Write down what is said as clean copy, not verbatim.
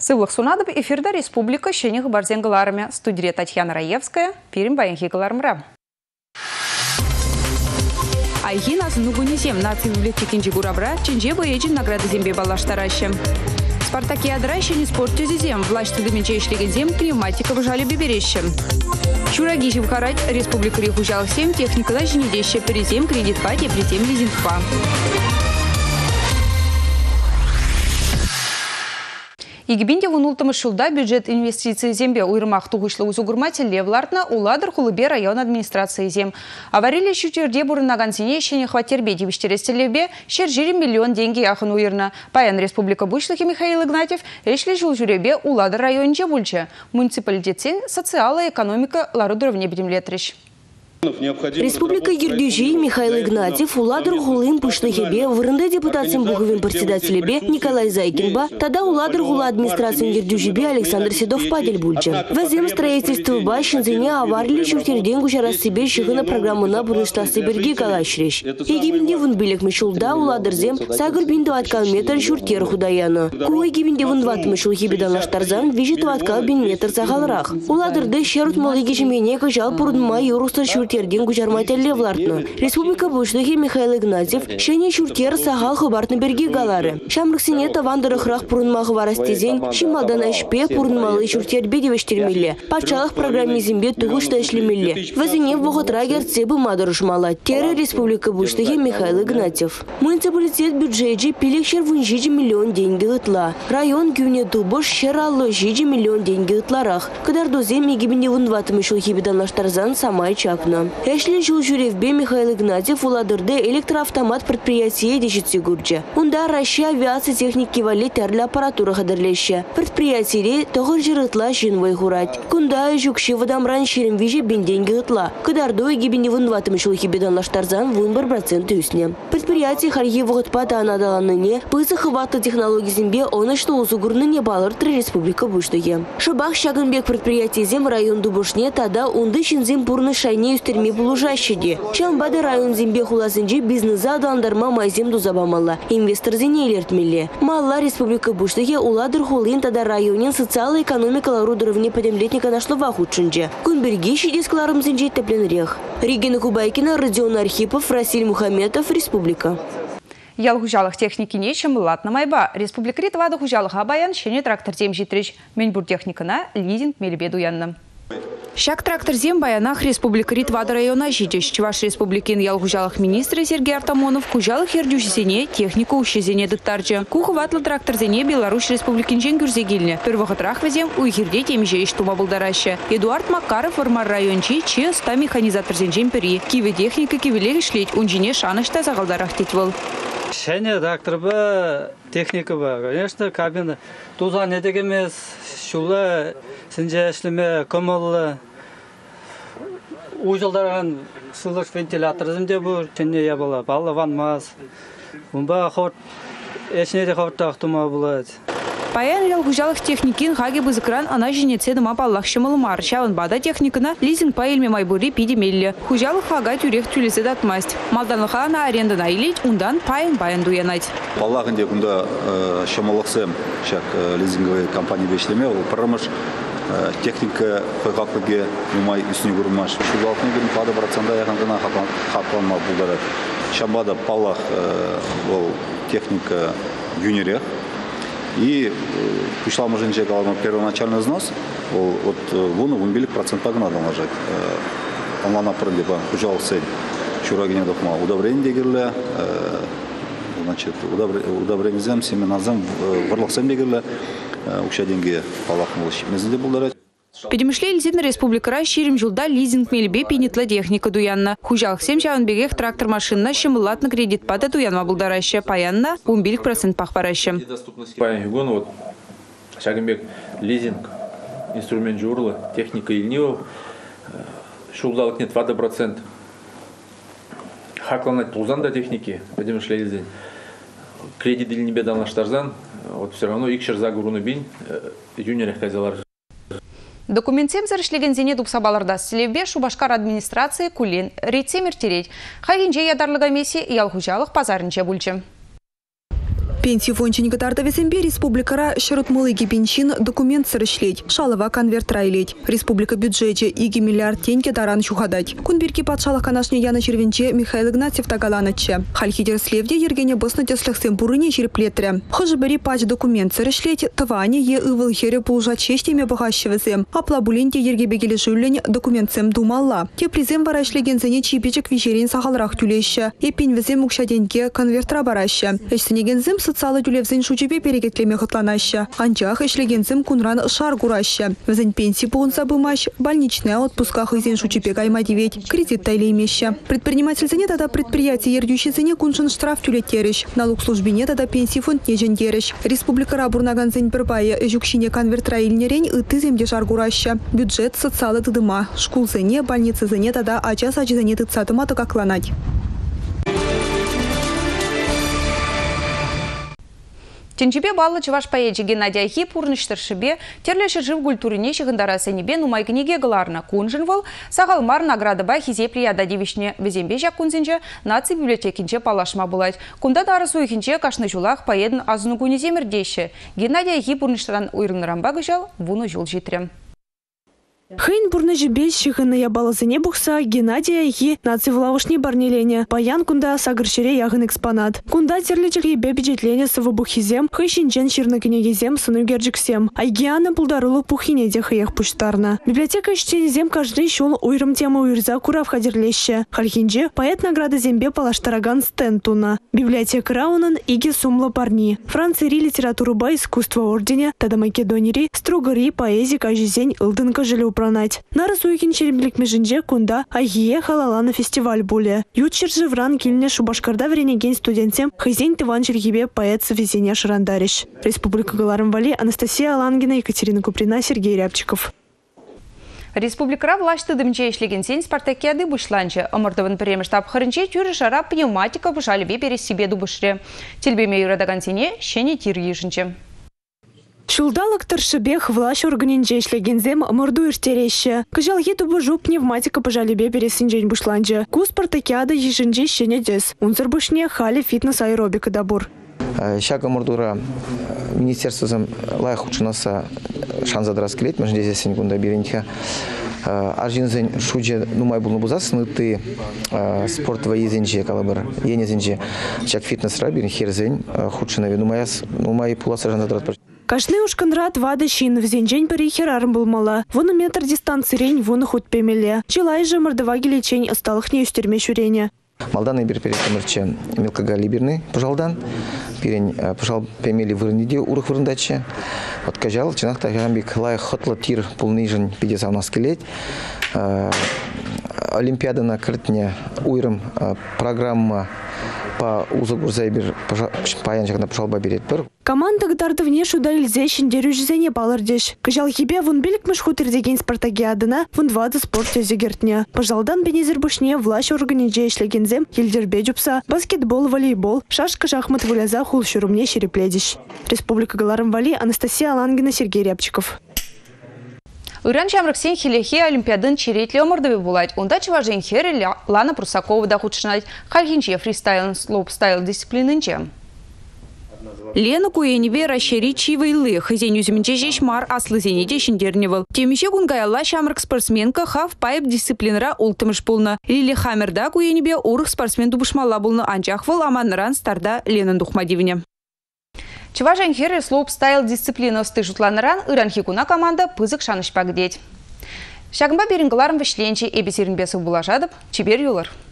Сывлық сунадып эфирда республика шенеғы барзенгаларыме. Студия Татьяна Раевская, Перим Баянхигаларымра. Айхин азынугунезем нации библиотекинчи гурабра, ченже боечин награды зембе балаштараща. Спартакиадра шени спорт тезезем, власть тудымече ишлегензем пневматика выжали беберещем. Чураги живхарать республика рихужал 7 техника на женедеща перезем кредитпа и притем лизингпа. Егибинде вунултымы шулда бюджет инвестиции зембе уйрмах тугышлы узугурматель левлартна уладыр хулыбе район администрации зем. Аварили шутерде бурынаган сине шене хватербе дивиштерестелебе шержири миллион деньги яхын уйрна. Паян республика Бушлыхи Михаил Игнатьев эшли жул журебе уладыр районче бульче. Муниципалитетсен социала экономика ларудровне бедемлетрищ. Республика Гирдюжи Михаил Игнатьев уладыр хулым пышлыхебе вырынды депутатсен буговин председателебе Николай Зайкинба, тогда уладыр хула администрации Гирдюжибе Александр Седов падель бульча. Вазем строительство башензине аварили шуртерден гушарас себе шихына программына бурыштасы берги калашреш. Егибинде вун билек мишулда уладырзем сагыр бинду аткал метр шуртер худаяна. Ку егибинде вун ват мишул хибиданлаштарзан вижит аткал бин метр сагалрах. Уладырды шерут молыги жмене кажал пурдма юруста шуртер Тердин гужарматель левлартно. Республика Бушлыхи Михаил Игнатьев шене шуртер сахал хубартны берги галары. Шамрыксине тавандырыхрах пурынмағы варастезен, шималдан әшпе пурынмалы шуртер бедевештермелі. Патшалық программе зембе туғышта эшлемелі. Вазине вғытра герцебы мадырышмала. Теры Республика Бушлыхи Михаил Игнатьев. Муниципалитет бюджеджи пилекшер вунжиджи миллион деньги ытла. Район гюне тубыш шераллы жиджи миллион деньги ытларах. Кадардозем егибинде вунватымы шулхибиданлаштарзан самай чапна. Эшли жул журевбе Михаил Игнатьев уладырды электроавтомат предприятие дешетси гурджа. Унда Россия авиация техники вали терли аппаратура хадырлеща. Предприятие тогыр жирытла жинвай гурать. Кунда жукши вадамран ширим вижи бенденги ытла. Кадарду егибинде вунватым шулхи беданлаштарзан вунбар процент үсне. Предприятие харьи вғытпата анадаланыне, пызы хватты технологии зембе оны что узугурныне балыртыр Республика Буштыге. Шабах шагынбек предприятие зем район дубушне тада унды шинзем пурны шайне терми булужащиди. Чамбады район зембе хуласынжи бизнеса адаландарма майзем дузабамалла. Инвестор зене элертмелі. Малла Республика Буштыге уладыр хулин тада районен социальная экономика ларудыровне подемлетника нашло вахудшынже. Кунберги шидескларым зенжи тепленрех. Регина Кубайкина, Родион Архипов, Расиль Мухаметов, Республика. Ялгужалых техники нечем латна майба. Республика Ритвада хужалых абаян шене трактор зем житрич. Меньбур техникана лизинг мелебеду янна. Шак трактор зем баянах Республика Ритвада района жидеш. Чуваш республикин ялгужалых министры Сергей Артамонов хужалых ердюшисене технику ущезене дыктарджа. Куховатлы трактор зене Беларусь республикин женгюрзегильне. Первохотрах везем уйхирде темже иштума булдараща. Эдуард Макаров вармар райончи че 100 механизатор зенжем пери. Киве техника кивелеги шлеть унжине шанышта загалдарах тетвол. Шене трактор ба, техника ба, конечно, кабина. Туза не дегемес, шула, сенже эшлеме, комолла. Ужылдарған сылыш вентилятор земде бұл, ченне я была, балы ванмаз. Умба ход, эшнеде ход тақтыма болады. Паян ялгужалых техникин хаги бызыкран ана женеце дыма баллах шымылымар. Шавын бада техникына лизинг пайылме майбури пидемелі. Хужалых хага тюрех тюлесе датмасть. Малданлыха на арендана илить, ундан паян дуянать. Баллахынде күнда шымылықсем, шак лизинговый компания бешлеме, ол пырымыш техника пойқақлыге умай үсіне көрмаш. Шулалқын көрін пады процента яғандына хақланма бұлдары. Шамбада баллах ол техника юнерех. И пришла муженька первоначальный взнос, вот вон билик процентага надо нажать. Он на пролива, ужал цель. Чурагине дохма удобрение дегерле, значит удобрение зем, семена зем, варлах зем дегерле, уща деньги палахнули, мезли булдары. Педемышле Лизина Республика Раширим жулда лизинг мельбе пенитла техника дуянна. Хужалых сем бегех трактор машинна шимылатна кредит пада дуянма булдараща. Паянна умбилик процент пахпараща. Паян югон вот шагынбек лизинг инструмент журлы техника ильнива шулдалык нет 20%. Хакланать тулзанда техники педемышле лизин кредит ильнибе данлаштарзан вот все равно икшер загуруны бин юнерех казалар. Документсем зарышлеген зене дупсабаларда селебе Шубашкар администрации кулен рейцемер тереть. Хагинже ядарлыга меси ялгужалых пазарынче бульче. Пенсии фонченика тартавесембе республикара шарутмылыги пенсин документ сырышлеть, шалова конверт райлеть. Республика бюджете 2 миллиард тенге таран шухадать. Кунбирки патшалық канашне Яна Червенче Михаил Игнатьев тагаланаче. Хальхидер слевде Ергене Босна теслахсем пурыне череплетре. Хожебери пач документ сырышлеть, таване е ывыл хере пулжа чештеме богащевесем. Аплабулинте Ергебегеле жюлень документсем думалла. Теплизем варайшлегензене чипичек вишерин сахалрах тюлеща. Епинвезем мукшаденке конвертра бараща. Эшсенегензем социалы тюлевзен шучепе перекетлеме хотланаща. Анчах эшлегензем кунран шар гураща. Везен пенсии пугунса бымащ, больничная отпусках изен шучепе каймадиветь, кредит тайлеймеща. Предприниматель зене тада предприятие ердющий зене куншин штраф тюлетерещ. Налог службине тада пенсии фонд нежендерещ. Республика рабурнаган зен перпае жукшине конвертра ильнерень и тыземде шар гураща. Бюджет социалы тыдыма. Шкул зене, больницы зене тада ачас зене тыцатыма такакланать. Тенчебе баллы чуваш поеджи Геннадий Ахип урныштыршыбе терлеші жив культурине шығындара сенебе нумай книге галарна кунжынвал сағалмар наградыба хизе прияда девишне везембе жак кунзенже наци библиотекинче палашма булать. Кунда дары суихинче кашны жулах поедын азыны куне земірдеші. Геннадий Ахип урныштыран уйрынрамба гыжал вуны жул житрем. Хейн бурны жебес шихына ябалызыне бухса Геннадия Ахи наци барнелене. Паян кунда сагыршере ягын экспонат. Кунда терлечек ебе бюджетлене сывы бухизем, хэйшинчен ширныкынегезем сыну герджиксем. Айгианы пулдарулы пухинеде хэях пуштарна. Библиотека иштенезем каждый шул уйрым тема уйрза курав хадерлеще. Хальхинже поэт награды зембе палаштараган стентуна. Библиотека раунан иги сумла парни. Францери литературу ба искусство ордене, тада Македонири, стругари поэзия кажизень илдынка жилю пронать. На разуйкин черемлик межинже кунда агие халалана фестиваль буле. Ютчер живран кильне шубашкарда вренеген студентем хызень тыван чергибе поэт совезения шарандарищ. Республика Галарым-Вали, Анастасия Алангина, Екатерина Куприна, Сергей Рябчиков. Республикара влашты дымче ишлеген сень спартакиады бушланче. Омырдывын премештап хырынче тюрі шара пневматика бушалебе перес себе дубышре. Тельбеме юрадаган сене шене тир ежінче. Шулдалык тыршыбех влаш органинже ишлегензем морду иртереще. Кыжал етубы жуп пневматика пожалебе пересинжень бушланче. Ку спартакиада ежінже шене дес. Унзыр бушне хали фитнес аэробика дабур. Шага мордура министерствозым лайх учынаса шанзадрас келет, мәжінде зесен күнда береньха. Аржинзен шуджа нумай булны бузасын, ты спорт воезенже калабыр, енезенже чак фитнес рабин херзень худшинове нумай пуласа жанзадрат. Кашны ушканрат вады шин взенжень пари херарым булмала. Вон метр дистанцирень, вон худ пемеле. Чилай же мордоваги лечень осталых не устерме шурене. Малданы бир перетемерче мелкага либерны пожалдан. Пирень пожал пемели вырниде урых вырндаче. Вот кажал чинахта гамбик лай хотла тир полныжен 50 на скелет. Олимпиада на крытне уйрым программа по узагурзайбер паянчакна пожалба берет пыр. Команда гдарды внешу дальзе шиндерю жизене балардеш. Кажал хибе вон белик мышхутер деген спартакиадына вон вады спорт тезегертне. Пожалдан бенезер бушне влаш органиже ишлегензем елдербе жупса баскетбол, волейбол, шашка, шахмат, выляза хул шурумне шерепледиш. Республика Галарым-Вали, Анастасия Алангина, Сергей Рябчиков. Уран чамрыксен хилехе олимпиадын черетле омырдыве булать. Онда чыважен хере Лана Прусакова да худшынать. Хальхинче фристайл, слоупстайл дисциплинынче. Лена куеневе расшири чивайлы. Хызень үзімінче жешмар аслы зенеде шиндерневал. Темеше кунгайла шамрык спортсменка хав-пайп дисциплинера ултымыш булны. Лили Хамерда куеневе урых спортсмен дубышмалла булны анчахвал аманран старда Ленан духмадивне. Чыважен хере слоупстайл дисциплина стыжутланыран ыранхикуна команда пызык шанышпак деть. Шагымба берінгаларым вишленче эбесерін бесі булажадып, чебер юлар.